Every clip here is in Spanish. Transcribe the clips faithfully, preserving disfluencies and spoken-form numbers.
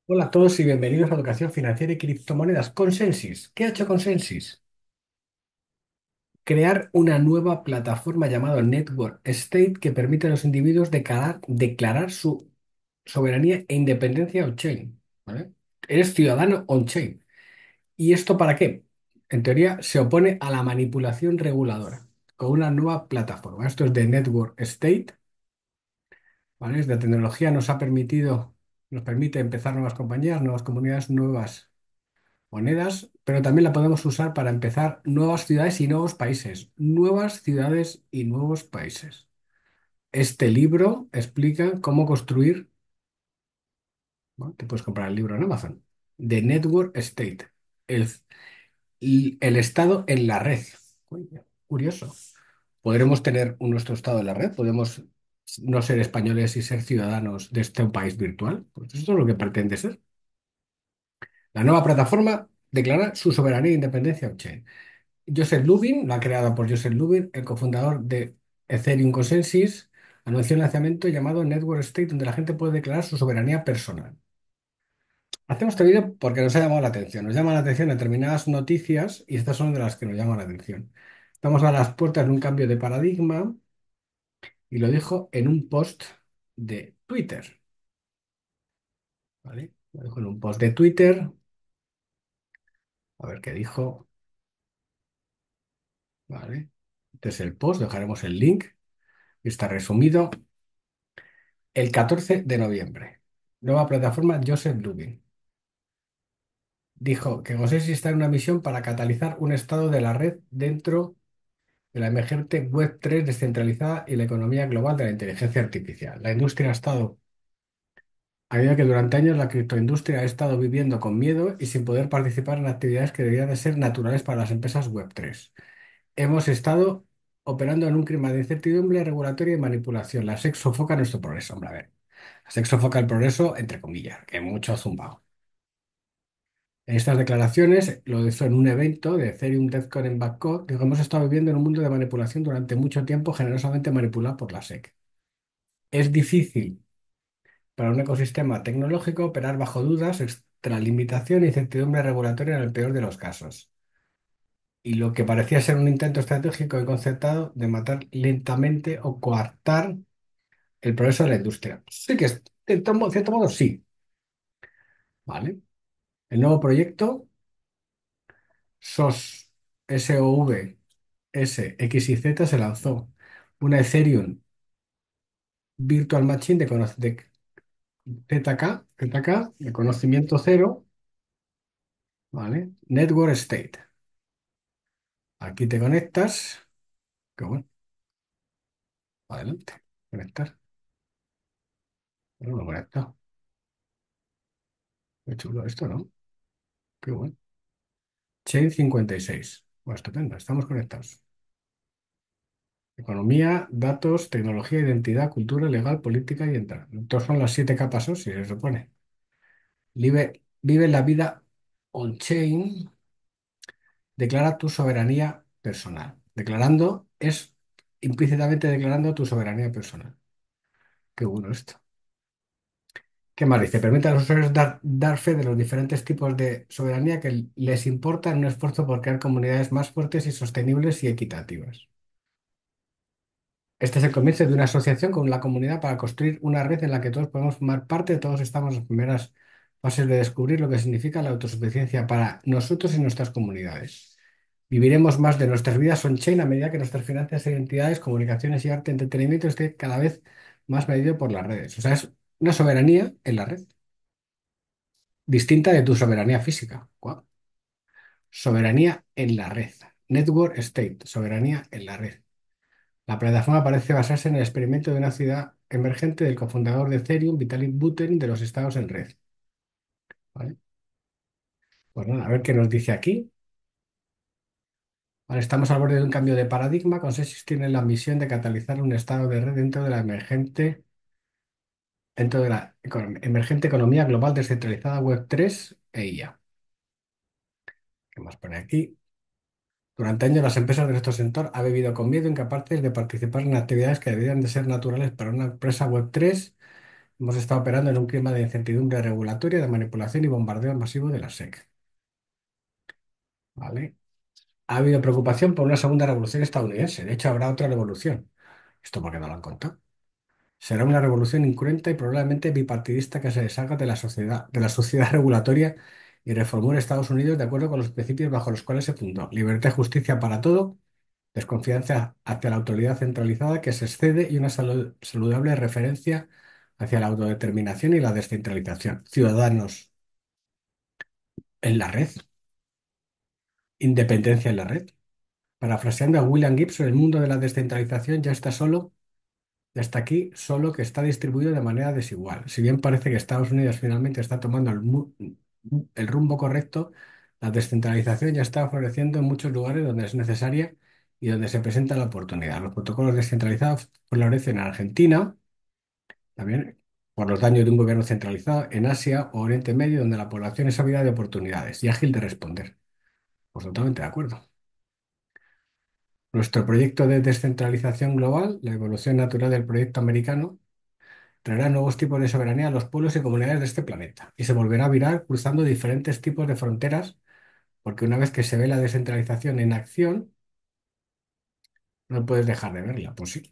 Hola a todos y bienvenidos a Educación Financiera y Criptomonedas. Consensus. ¿Qué ha hecho Consensus? Crear una nueva plataforma llamada Network State que permite a los individuos declarar, declarar su soberanía e independencia on-chain. ¿Vale? Eres ciudadano on-chain. ¿Y esto para qué? En teoría se opone a la manipulación reguladora con una nueva plataforma. Esto es de Network State, ¿vale? Es de tecnología, nos ha permitido, nos permite empezar nuevas compañías, nuevas comunidades, nuevas monedas, pero también la podemos usar para empezar nuevas ciudades y nuevos países. Nuevas ciudades y nuevos países. Este libro explica cómo construir, ¿no? Te puedes comprar el libro en Amazon, The Network State, el, y el estado en la red. Coño, curioso. ¿Podremos tener un- nuestro estado en la red? ¿Podemos no ser españoles y ser ciudadanos de este país virtual? Pues eso es lo que pretende ser. La nueva plataforma declara su soberanía e independencia on-chain. Joseph Lubin, la creada por Joseph Lubin, el cofundador de Ethereum Consensus, anunció un lanzamiento llamado Network State, donde la gente puede declarar su soberanía personal. Hacemos este vídeo porque nos ha llamado la atención. Nos llaman la atención determinadas noticias y estas son de las que nos llaman la atención. Estamos a las puertas de un cambio de paradigma y lo dijo en un post de Twitter. ¿Vale? Lo dijo en un post de Twitter. A ver qué dijo. ¿Vale? Este es el post, dejaremos el link. Está resumido. El catorce de noviembre, nueva plataforma Joseph Lubin dijo que Gosesi está en una misión para catalizar un estado de la red dentro de la emergente web tres descentralizada y la economía global de la inteligencia artificial. La industria ha estado, a medida que durante años la criptoindustria ha estado viviendo con miedo y sin poder participar en actividades que deberían de ser naturales para las empresas web tres. Hemos estado operando en un clima de incertidumbre regulatoria y manipulación. La SEC sofoca nuestro progreso. Hombre, a ver. La SEC sofoca el progreso, entre comillas, que mucho ha zumbado. En estas declaraciones lo hizo en un evento de Ethereum DevCon en Bangkok. Dijo, hemos estado viviendo en un mundo de manipulación durante mucho tiempo, generosamente manipulado por la SEC. Es difícil para un ecosistema tecnológico operar bajo dudas, extralimitación e incertidumbre regulatoria en el peor de los casos. Y lo que parecía ser un intento estratégico y concertado de matar lentamente o coartar el progreso de la industria. Sí que, es- de tomo- cierto modo, sí. ¿Vale? El nuevo proyecto, SOS, S O V, S, X y Z, se lanzó una Ethereum Virtual Machine de, cono- de Z K, Z K, de conocimiento cero, ¿vale? Network State. Aquí te conectas, que bueno, adelante, conectar. Bueno, me he conectado. Qué chulo esto, ¿no? Qué bueno. Chain cincuenta y seis. Bueno, estupendo, estamos conectados. Economía, datos, tecnología, identidad, cultura, legal, política y entrada. Estos son las siete capas, ¿no? Si se supone. Vive, vive la vida on-chain, declara tu soberanía personal. Declarando es implícitamente declarando tu soberanía personal. Qué bueno esto. ¿Qué más dice? Permite a los usuarios dar, dar fe de los diferentes tipos de soberanía que les importa en un esfuerzo por crear comunidades más fuertes y sostenibles y equitativas. Este es el comienzo de una asociación con la comunidad para construir una red en la que todos podemos formar parte, todos estamos en las primeras fases de descubrir lo que significa la autosuficiencia para nosotros y nuestras comunidades. Viviremos más de nuestras vidas on-chain a medida que nuestras finanzas, identidades, comunicaciones y arte, entretenimiento esté cada vez más medido por las redes. O sea, es una soberanía en la red, distinta de tu soberanía física. Guau. Soberanía en la red. Network State, soberanía en la red. La plataforma parece basarse en el experimento de una ciudad emergente del cofundador de Ethereum, Vitalik Buterin, de los estados en red. ¿Vale? Pues nada, a ver qué nos dice aquí. Vale, estamos al borde de un cambio de paradigma. Consensus tiene la misión de catalizar un estado de red dentro de la emergente, dentro de la econom- emergente economía global descentralizada web tres e I A. ¿Qué más pone aquí? Durante años las empresas de nuestro sector han vivido con miedo, incapaces de participar en actividades que deberían de ser naturales para una empresa web tres Hemos estado operando en un clima de incertidumbre regulatoria, de manipulación y bombardeo masivo de la S E C. ¿Vale? Ha habido preocupación por una segunda revolución estadounidense. De hecho, habrá otra revolución. ¿Esto por qué no lo han contado? Será una revolución incruenta y probablemente bipartidista que se deshaga de la sociedad, de la sociedad regulatoria y reformule Estados Unidos de acuerdo con los principios bajo los cuales se fundó. Libertad y justicia para todo, desconfianza hacia la autoridad centralizada que se excede y una salu- saludable referencia hacia la autodeterminación y la descentralización. Ciudadanos en la red, independencia en la red. Parafraseando a William Gibson, el mundo de la descentralización ya está solo, ya está aquí, solo que está distribuido de manera desigual. Si bien parece que Estados Unidos finalmente está tomando el, mu- el rumbo correcto, la descentralización ya está floreciendo en muchos lugares donde es necesaria y donde se presenta la oportunidad. Los protocolos descentralizados florecen en Argentina, también por los daños de un gobierno centralizado, en Asia o Oriente Medio, donde la población es ávida de oportunidades y ágil de responder. Pues totalmente de acuerdo. Nuestro proyecto de descentralización global, la evolución natural del proyecto americano, traerá nuevos tipos de soberanía a los pueblos y comunidades de este planeta y se volverá viral cruzando diferentes tipos de fronteras, porque una vez que se ve la descentralización en acción, no puedes dejar de verla. Pues sí.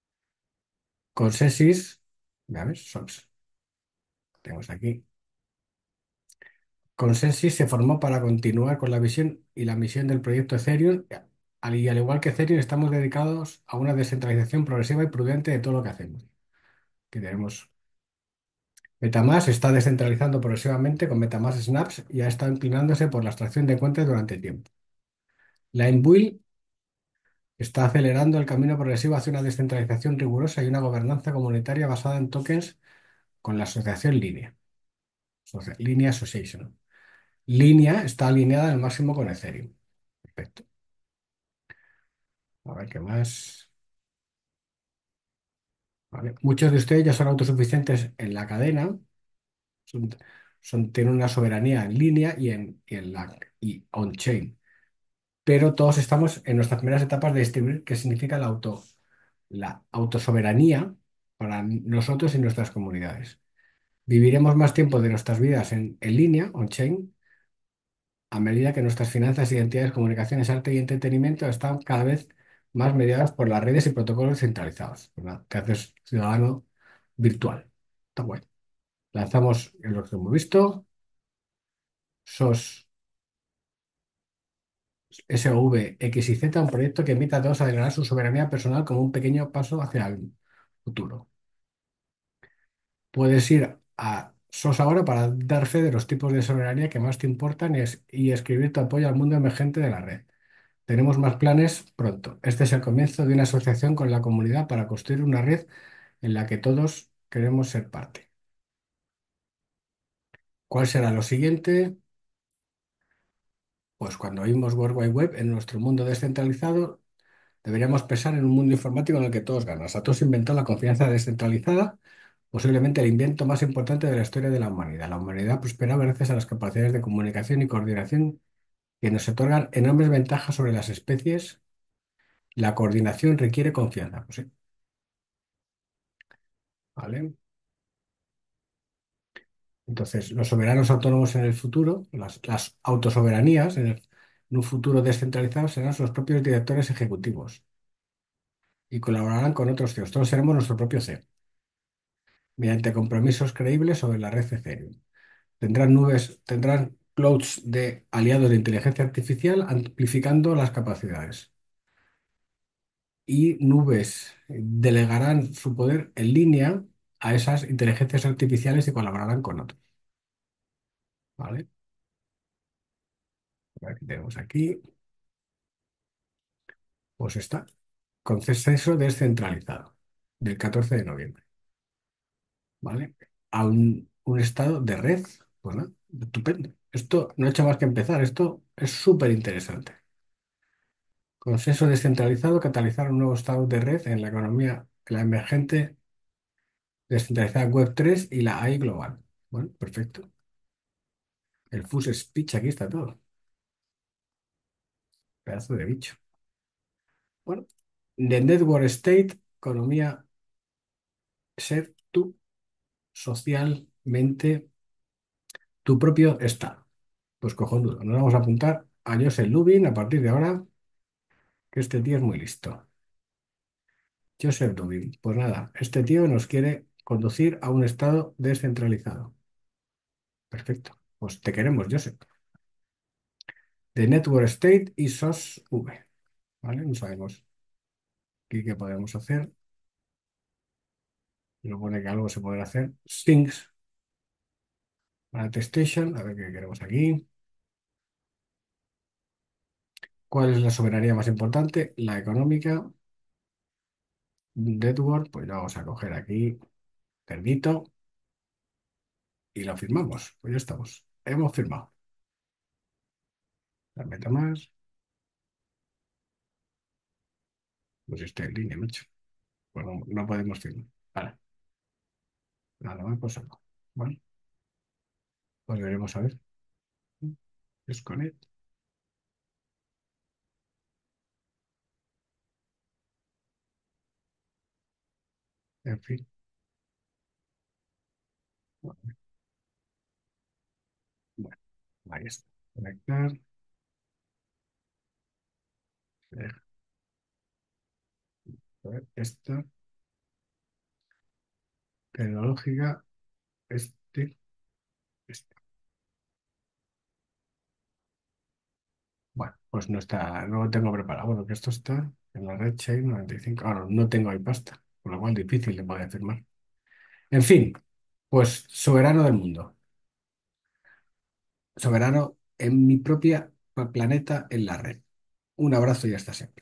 Consensus, ya ves, Sons, tenemos aquí. Consensus se formó para continuar con la visión y la misión del proyecto Ethereum. Al, y al igual que Ethereum, estamos dedicados a una descentralización progresiva y prudente de todo lo que hacemos. Que tenemos MetaMask se está descentralizando progresivamente con MetaMask Snaps y ha estado inclinándose por la extracción de cuentas durante tiempo. Linebuil está acelerando el camino progresivo hacia una descentralización rigurosa y una gobernanza comunitaria basada en tokens con la asociación Línea. Asocia- Línea Association. Línea está alineada al máximo con Ethereum. Perfecto. A ver qué más. Vale. Muchos de ustedes ya son autosuficientes en la cadena, son, son- tienen una soberanía en línea y en, y en la y on-chain. Pero todos estamos en nuestras primeras etapas de descubrir qué significa la auto, la autosoberanía para nosotros y nuestras comunidades. Viviremos más tiempo de nuestras vidas en, en línea, on-chain, a medida que nuestras finanzas, identidades, comunicaciones, arte y entretenimiento están cada vez más mediadas por las redes y protocolos centralizados. ¿Verdad? Te haces ciudadano virtual. Está guay. Lanzamos en lo que hemos visto, SOS, S O V, X y Z, un proyecto que invita a todos a declarar su soberanía personal como un pequeño paso hacia el futuro. Puedes ir a SOS ahora para dar fe de los tipos de soberanía que más te importan y, es- y escribir tu apoyo al mundo emergente de la red. Tenemos más planes pronto. Este es el comienzo de una asociación con la comunidad para construir una red en la que todos queremos ser parte. ¿Cuál será lo siguiente? Pues cuando oímos World Wide Web en nuestro mundo descentralizado, deberíamos pensar en un mundo informático en el que todos ganan. Satoshi inventó la confianza descentralizada, posiblemente el invento más importante de la historia de la humanidad. La humanidad prosperaba gracias a las capacidades de comunicación y coordinación que nos otorgan enormes ventajas sobre las especies. La coordinación requiere confianza. Pues sí, ¿vale? Entonces, los soberanos autónomos en el futuro, las, las autosoberanías en, el- en un futuro descentralizado serán sus propios directores ejecutivos y colaborarán con otros C E Os. Todos seremos nuestro propio C E O, mediante compromisos creíbles sobre la red Ethereum. Tendrán nubes, tendrán clouds de aliados de inteligencia artificial amplificando las capacidades. Y nubes delegarán su poder en línea a esas inteligencias artificiales y colaborarán con otros. ¿Vale? A ver qué tenemos aquí. Pues está. Consenso descentralizado del catorce de noviembre. ¿Vale? A un, un estado de red. Pues nada, estupendo. Esto no ha hecho más que empezar. Esto es súper interesante. Consenso descentralizado, catalizar un nuevo estado de red en la economía, la emergente descentralizada web tres y la A I global. Bueno, perfecto. El Fuse Speech, aquí está todo. Pedazo de bicho. Bueno, The Network State, economía, ser tú. socialmente tu propio estado. Pues cojonudo, nos vamos a apuntar a Joseph Lubin a partir de ahora, que este tío es muy listo. Joseph Lubin, pues nada, este tío nos quiere conducir a un estado descentralizado. Perfecto, pues te queremos, Joseph. De Network State y S O S V, ¿vale? No sabemos qué, qué podemos hacer. Nos pone que algo se podrá hacer. Things, Attestation, a ver qué queremos aquí. ¿Cuál es la soberanía más importante? La económica. Network, pues lo vamos a coger aquí, cerdito, y lo firmamos. Pues ya estamos. Hemos firmado. La meta más. Pues estoy en línea, macho. Pues no, no podemos firmar. Vale, nada más, pues algo. Bueno, pues veremos a ver. Desconect. En fin. Bueno, bueno, ahí está. Conectar. Deja, a ver, esta tecnológica. Este. Este. Bueno, pues no está, no lo tengo preparado. Bueno, que esto está en la red Chain noventa y cinco. Ahora, no tengo ahí pasta, con lo cual difícil de poder firmar. En fin, pues soberano del mundo. Soberano en mi propia pa- planeta en la red. Un abrazo y hasta siempre.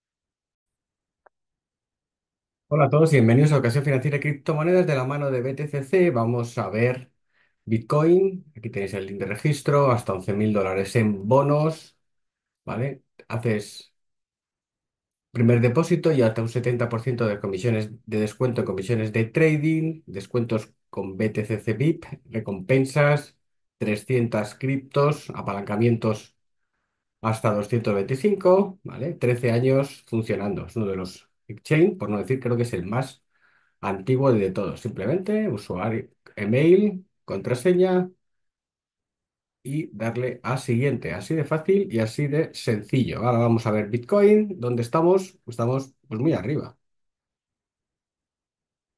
Hola a todos y bienvenidos a Ocasión Financiera y Criptomonedas de la mano de B T C C. Vamos a ver Bitcoin. Aquí tenéis el link de registro, hasta once mil dólares en bonos, ¿vale? Haces primer depósito y hasta un setenta por ciento de comisiones de descuento en comisiones de trading, descuentos con B T C C V I P, recompensas, trescientas criptos, apalancamientos hasta doscientos veinticinco, ¿vale? trece años funcionando. Es uno de los exchange, por no decir, creo que es el más antiguo de todos. Simplemente usuario, email, contraseña y darle a siguiente. Así de fácil y así de sencillo. Ahora vamos a ver Bitcoin. ¿Dónde estamos? Estamos pues muy arriba.